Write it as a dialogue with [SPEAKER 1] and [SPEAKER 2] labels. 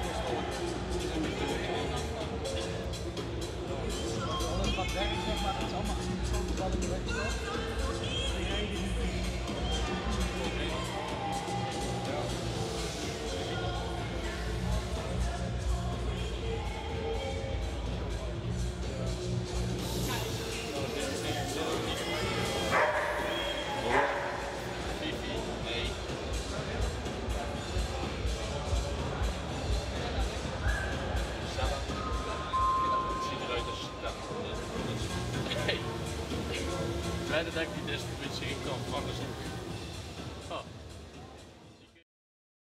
[SPEAKER 1] Alles wat werkt, zeg maar, dat is allemaal gesloten wel in de werkstad.